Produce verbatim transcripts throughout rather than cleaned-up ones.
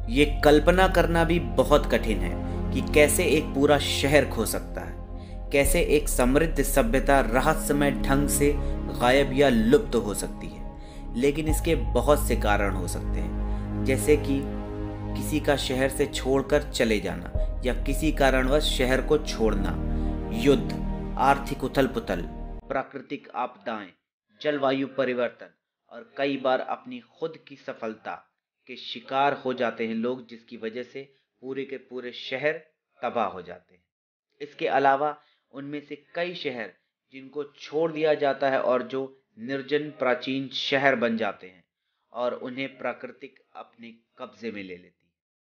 ये कल्पना करना भी बहुत कठिन है कि कैसे एक पूरा शहर खो सकता है, कैसे एक समृद्ध सभ्यता रहस्यमय ढंग से गायब या लुप्त हो सकती है। लेकिन इसके बहुत से कारण हो सकते हैं, जैसे कि किसी का शहर से छोड़कर चले जाना या किसी कारणवश शहर को छोड़ना, युद्ध, आर्थिक उथल पुथल, प्राकृतिक आपदाएं, जलवायु परिवर्तन और कई बार अपनी खुद की सफलता के शिकार हो जाते हैं लोग, जिसकी वजह से पूरे के पूरे शहर तबाह हो जाते हैं। इसके अलावा उनमें से कई शहर जिनको छोड़ दिया जाता है और जो निर्जन प्राचीन शहर बन जाते हैं और उन्हें प्राकृतिक अपने कब्जे में ले लेती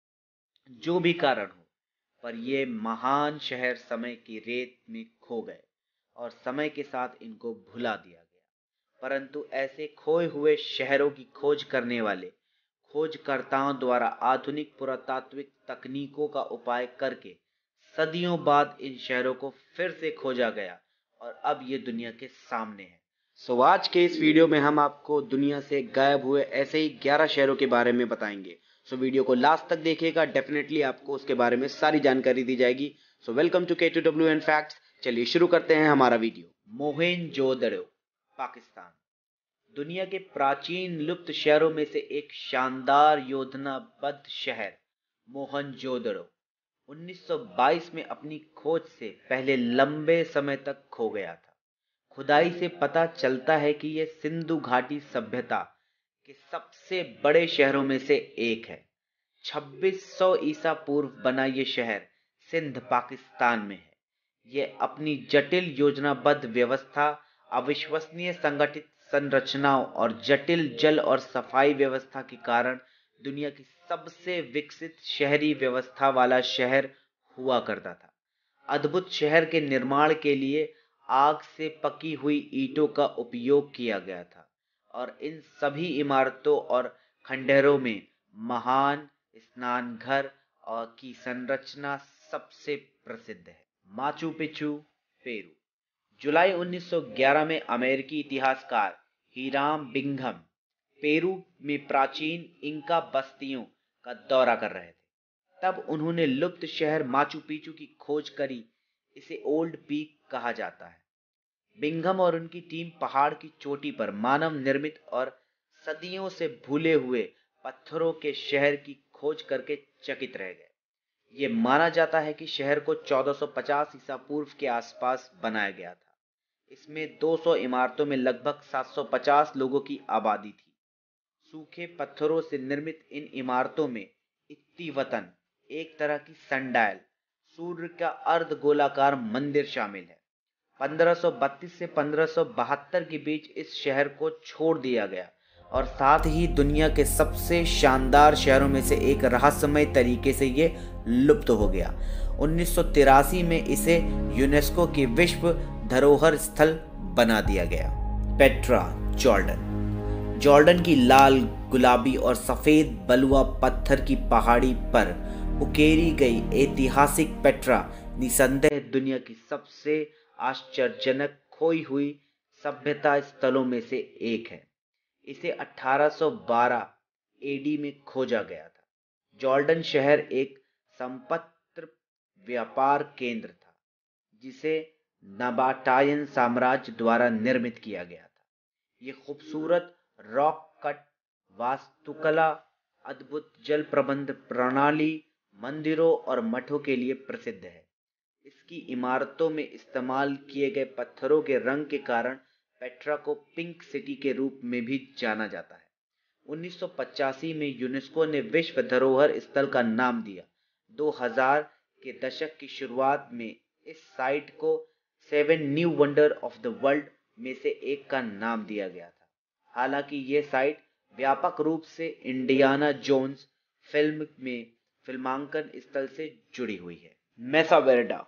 है। जो भी कारण हो, पर ये महान शहर समय की रेत में खो गए और समय के साथ इनको भुला दिया गया। परंतु ऐसे खोए हुए शहरों की खोज करने वाले खोजकर्ताओं द्वारा आधुनिक पुरातात्विक तकनीकों का उपाय करके सदियों बाद इन शहरों को फिर से खोजा गया और अब ये दुनिया के सामने है। सो आज के इस वीडियो में हम आपको दुनिया से गायब हुए ऐसे ही ग्यारह शहरों के बारे में बताएंगे। सो वीडियो को लास्ट तक देखिएगा, डेफिनेटली आपको उसके बारे में सारी जानकारी दी जाएगी। So welcome to K two W N facts. चलिए शुरू करते हैं हमारा वीडियो। मोहेंजोदड़ो, पाकिस्तान। दुनिया के प्राचीन लुप्त शहरों में से एक शानदार योजनाबद्ध शहर मोहनजोदड़ो उन्नीस सौ बाईस में अपनी खोज से पहले लंबे समय तक खो गया था। खुदाई से पता चलता है कि यह सिंधु घाटी सभ्यता के सबसे बड़े शहरों में से एक है। छब्बीस सौ ईसा पूर्व बना यह शहर सिंध, पाकिस्तान में है। यह अपनी जटिल योजनाबद्ध व्यवस्था, अविश्वसनीय संगठित संरचनाओं और जटिल जल और सफाई व्यवस्था के कारण दुनिया की सबसे विकसित शहरी व्यवस्था वाला शहर हुआ करता था। अद्भुत शहर के निर्माण के लिए आग से पकी हुई ईंटों का उपयोग किया गया था और इन सभी इमारतों और खंडहरों में महान स्नान घर और की संरचना सबसे प्रसिद्ध है। Machu Picchu, Peru. जुलाई उन्नीस सौ ग्यारह में अमेरिकी इतिहासकार हीराम बिंघम पेरू में प्राचीन इंका बस्तियों का दौरा कर रहे थे। तब उन्होंने लुप्त शहर माचू पिच्चू की खोज करी। इसे ओल्ड पीक कहा जाता है। बिंघम और उनकी टीम पहाड़ की चोटी पर मानव निर्मित और सदियों से भूले हुए पत्थरों के शहर की खोज करके चकित रह गए। ये माना जाता है कि शहर को चौदह सौ पचास ईसा पूर्व के आसपास बनाया गया था। इसमें दो सौ इमारतों में लगभग सात सौ पचास लोगों की आबादी थी। सूखे पत्थरों से निर्मित इन इमारतों में इत्तिवतन, एक तरह की सनडायल, सूर्य का अर्ध गोलाकार मंदिर शामिल है। पंद्रह सौ बत्तीस से पंद्रह सौ बहत्तर के बीच इस शहर को छोड़ दिया गया और साथ ही दुनिया के सबसे शानदार शहरों में से एक रहस्यमय तरीके से ये लुप्त हो गया। उन्नीस सौ तिरासी में इसे यूनेस्को की विश्व धरोहर स्थल बना दिया गया। Petra, Jordan. जॉर्डन की लाल, गुलाबी और सफेद बलुआ पत्थर की पहाड़ी पर उकेरी गई ऐतिहासिक पेट्रा निसंदेह दुनिया की सबसे आश्चर्यजनक खोई हुई सभ्यता स्थलों में से एक है। इसे अठारह सौ बारह एडी में खोजा गया था। जॉर्डन शहर एक संपन्न व्यापार केंद्र था जिसे नबाटायन साम्राज्य द्वारा निर्मित किया गया था। ये खूबसूरत रॉक कट वास्तुकला, अद्भुत जल प्रबंध प्रणाली, मंदिरों और मठों के लिए प्रसिद्ध है। इसकी इमारतों में इस्तेमाल किए गए पत्थरों के रंग के कारण पेट्रा को पिंक सिटी के रूप में भी जाना जाता है। उन्नीस सौ पचासी में यूनेस्को ने विश्व धरोहर स्थल का नाम दिया। दो हज़ार के दशक की शुरुआत में इस साइट को seven new wonder of the world में से एक का नाम दिया गया था। हालांकि ये साइट व्यापक रूप से इंडियाना जोन्स फिल्म में फिल्मांकन स्थल से जुड़ी हुई है। मेसा वेर्डा।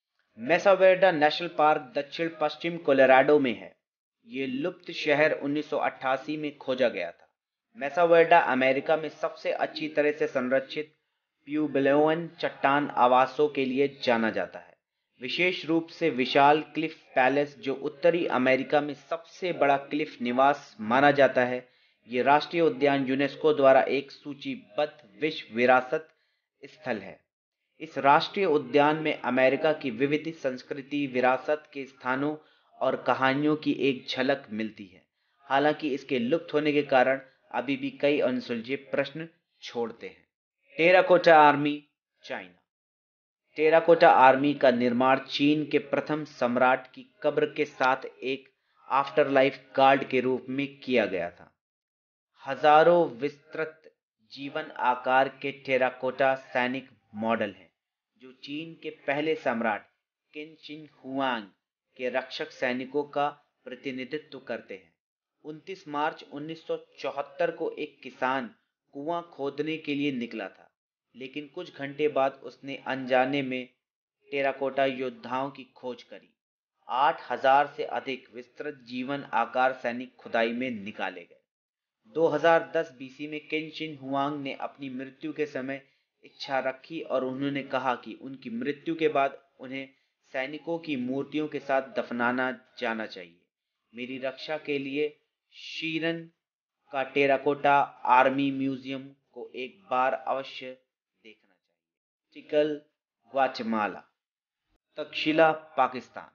मेसा वेर्डा नेशनल पार्क दक्षिण पश्चिम कोलोराडो में है। ये लुप्त शहर उन्नीस सौ अट्ठासी में खोजा गया था। मेसा वेर्डा अमेरिका में सबसे अच्छी तरह से संरक्षित प्यूब्लोन चट्टान आवासों के लिए जाना जाता है, विशेष रूप से विशाल क्लिफ पैलेस जो उत्तरी अमेरिका में सबसे बड़ा क्लिफ निवास माना जाता है। ये राष्ट्रीय उद्यान यूनेस्को द्वारा एक सूचीबद्ध विश्व विरासत स्थल है। इस राष्ट्रीय उद्यान में अमेरिका की विविध संस्कृति, विरासत के स्थानों और कहानियों की एक झलक मिलती है। हालांकि इसके लुप्त होने के कारण अभी भी कई अनसुलझे प्रश्न छोड़ते हैं। Terracotta army, China. Terracotta army का निर्माण चीन के प्रथम सम्राट की कब्र के साथ एक आफ्टरलाइफ गार्ड के रूप में किया गया था। हजारों विस्तृत जीवन आकार के टेराकोटा सैनिक मॉडल हैं, जो चीन के पहले सम्राट किन शिन हुआंग के रक्षक सैनिकों का प्रतिनिधित्व करते हैं। उनतीस मार्च उन्नीस सौ चौहत्तर को एक किसान कुआं खोदने के लिए निकला था, लेकिन कुछ घंटे बाद उसने अनजाने में टेराकोटा योद्धाओं की खोज करी। आठ हजार से अधिक विस्तृत जीवन आकार सैनिक खुदाई में निकाले गए। दो हज़ार दस बीसी में किन शिन हुआंग ने अपनी मृत्यु के समय इच्छा रखी और उन्होंने कहा कि उनकी मृत्यु के बाद उन्हें सैनिकों की मूर्तियों के साथ दफनाना जाना चाहिए। मेरी रक्षा के लिए शीरन का टेराकोटा आर्मी म्यूजियम को एक बार अवश्य देखना चाहिए। Tikal, Guatemala. तक्षशिला, पाकिस्तान।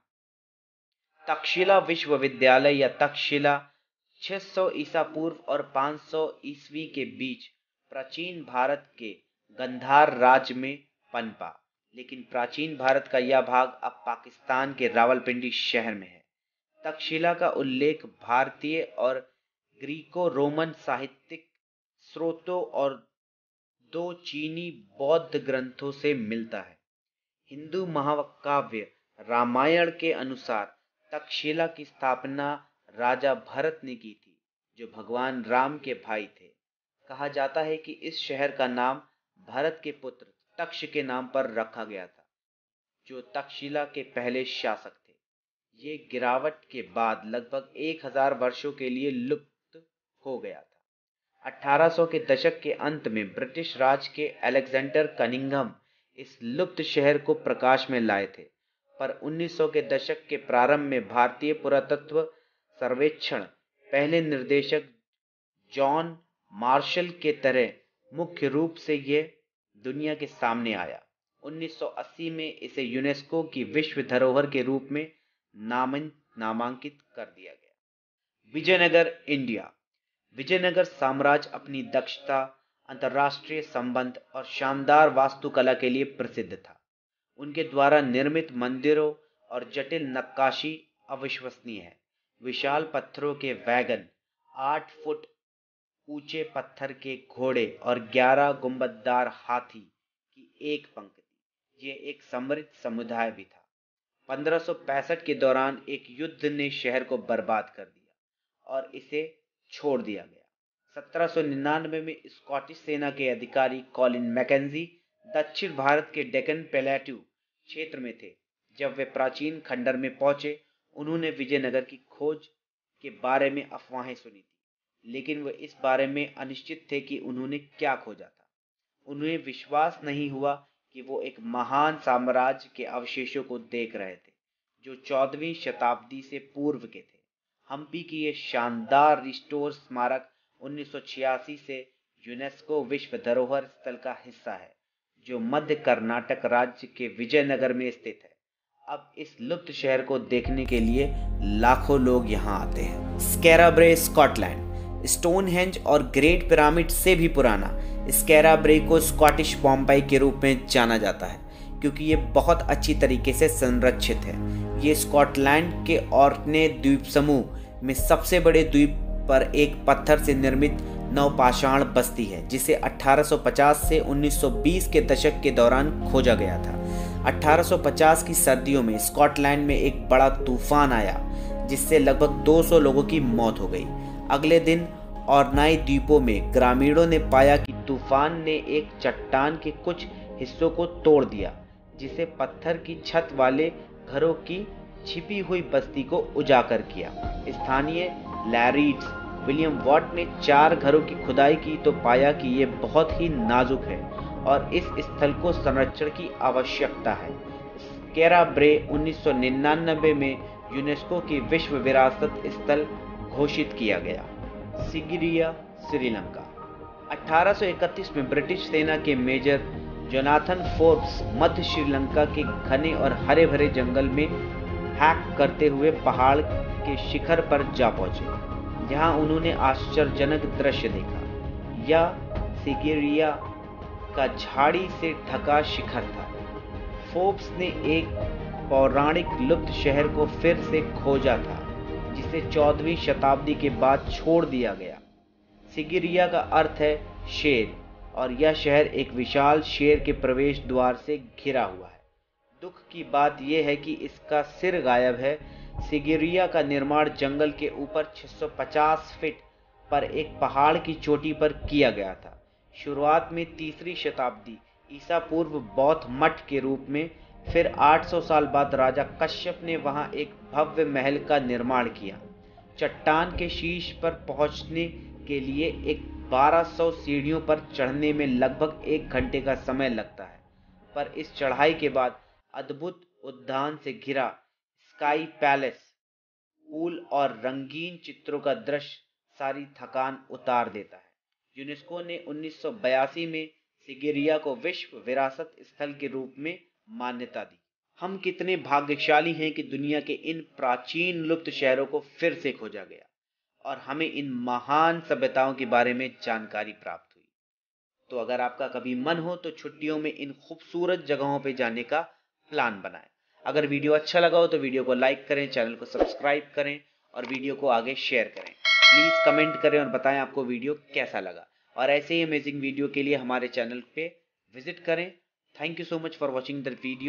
तक्षशिला विश्वविद्यालय या तक्षशिला छह सौ ईसा पूर्व और पाँच सौ ईस्वी के बीच प्राचीन भारत के गंधार राज्य में पनपा, लेकिन प्राचीन भारत का यह भाग अब पाकिस्तान के रावलपिंडी शहर में है। तक्षशिला का उल्लेख भारतीय और ग्रीको रोमन साहित्यिक स्रोतों और दो चीनी बौद्ध ग्रंथों से मिलता है। हिंदू महाकाव्य रामायण के अनुसार तक्षशिला की स्थापना राजा भरत ने की थी, जो भगवान राम के भाई थे। कहा जाता है कि इस शहर का नाम भरत के पुत्र तक्ष के नाम पर रखा गया था, जो तक्षशिला के पहले शासक थे। ये गिरावट के बाद लगभग एक हजार वर्षों के लिए लुप्त हो गया था। अठारह सौ के दशक के अंत में ब्रिटिश राज के अलेक्जेंडर कनिंघम इस लुप्त शहर को प्रकाश में लाए थे, पर उन्नीस सौ के दशक के प्रारंभ में भारतीय पुरातत्व सर्वेक्षण पहले निर्देशक जॉन मार्शल के तरह मुख्य रूप से यह दुनिया के सामने आया। उन्नीस सौ अस्सी में इसे यूनेस्को की विश्व धरोहर के रूप में नामांकित कर दिया गया। विजयनगर, इंडिया। विजयनगर साम्राज्य अपनी दक्षता, अंतर्राष्ट्रीय संबंध और शानदार वास्तुकला के लिए प्रसिद्ध था। उनके द्वारा निर्मित मंदिरों और जटिल नक्काशी अविश्वसनीय है। विशाल पत्थरों के वैगन, आठ फुट ऊंचे पत्थर के घोड़े और ग्यारह गुंबददार हाथी की एक पंक्ति, ये एक समृद्ध समुदाय भी था। पंद्रह सौ पैंसठ के दौरान एक युद्ध ने शहर को बर्बाद कर दिया और इसे छोड़ दिया गया। सत्रह सौ निन्यानवे में स्कॉटिश सेना के अधिकारी कॉलिन मैकेंजी दक्षिण भारत के डेक्कन प्लेट्यू क्षेत्र में थे। जब वे प्राचीन खंडर में पहुंचे, उन्होंने विजयनगर की खोज के बारे में अफवाहें सुनी थी, लेकिन वे इस बारे में अनिश्चित थे कि उन्होंने क्या खोजा था। उन्हें विश्वास नहीं हुआ कि वो एक महान साम्राज्य के अवशेषों को देख रहे थे, जो चौदहवीं शताब्दी से पूर्व के थे। हम्पी की ये शानदार रिस्टोर स्मारक उन्नीस सौ छियासी से यूनेस्को विश्व धरोहर स्थल का हिस्सा है, जो मध्य कर्नाटक राज्य के विजयनगर में स्थित है। अब इस लुप्त शहर को देखने के लिए लाखों लोग यहाँ आते हैं। Skara Brae, Scotland. स्टोनहेंज और ग्रेट पिरामिड से भी पुराना स्कैराब्रे को स्कॉटिश पॉम्पाई के रूप में जाना जाता है, क्योंकि ये बहुत अच्छी तरीके से संरक्षित है। ये स्कॉटलैंड के ऑर्कने द्वीप समूह में सबसे बड़े द्वीप पर एक पत्थर से निर्मित नवपाषाण बस्ती है, जिसे अठारह सौ पचास से उन्नीस सौ बीस के दशक के दौरान खोजा गया था। अठारह सौ पचास की सर्दियों में स्कॉटलैंड में एक बड़ा तूफान आया, जिससे लगभग दो सौ लोगों की मौत हो गई। अगले दिन ऑर्नाई द्वीपों में ग्रामीणों ने पाया कि तूफान ने एक चट्टान के कुछ हिस्सों को तोड़ दिया, जिसे पत्थर की छत वाले घरों की छिपी हुई बस्ती को उजागर किया। स्थानीय लैरीड्स विलियम वॉट ने चार घरों की खुदाई की तो पाया कि ये बहुत ही नाजुक है और इस स्थल को संरक्षण की आवश्यकता है। स्कैराब्रे उन्नीस सौ निन्यानवे में यूनेस्को की विश्व विरासत स्थल घोषित किया गया। सिगिरिया, श्रीलंका। अठारह सौ इकतीस में ब्रिटिश सेना के मेजर जोनाथन फोर्ब्स मध्य श्रीलंका के घने और हरे भरे जंगल में हैक करते हुए पहाड़ के शिखर पर जा पहुंचे, जहां उन्होंने आश्चर्यजनक दृश्य देखा। यह सिगिरिया का झाड़ी से ढका शिखर था। फोर्ब्स ने एक पौराणिक लुप्त शहर को फिर से खोजा था, जिसे चौदहवीं शताब्दी के बाद छोड़ दिया गया। सिगिरिया का अर्थ है शेर, और यह शहर एक विशाल शेर के प्रवेश द्वार से घिरा हुआ है। दुख की बात यह है कि इसका सिर गायब है। सिगिरिया का निर्माण जंगल के ऊपर छह सौ पचास फीट पर एक पहाड़ की चोटी पर किया गया था। शुरुआत में तीसरी शताब्दी ईसा पूर्व बौद्ध मठ के रूप में, फिर आठ सौ साल बाद राजा कश्यप ने वहां एक भव्य महल का निर्माण किया। चट्टान के शीर्ष पर पहुंचने के लिए एक बारह सौ सीढ़ियों पर चढ़ने में लगभग एक घंटे का समय लगता है, पर इस चढ़ाई के बाद अद्भुत उद्यान से घिरा स्काई पैलेस, पूल और रंगीन चित्रों का दृश्य सारी थकान उतार देता है। यूनेस्को ने उन्नीस सौ बयासी में सिगिरिया को विश्व विरासत स्थल के रूप में मान्यता दी। हम कितने भाग्यशाली हैं कि दुनिया के इन प्राचीन लुप्त शहरों को फिर से खोजा गया और हमें इन महान सभ्यताओं के बारे में जानकारी प्राप्त हुई। तो अगर आपका कभी मन हो तो छुट्टियों में इन खूबसूरत जगहों पर जाने का प्लान बनाएं। अगर वीडियो अच्छा लगा हो तो वीडियो को लाइक करें, चैनल को सब्सक्राइब करें और वीडियो को आगे शेयर करें। प्लीज़ कमेंट करें और बताएं आपको वीडियो कैसा लगा, और ऐसे ही अमेजिंग वीडियो के लिए हमारे चैनल पे विजिट करें। Thank you so much for watching the video.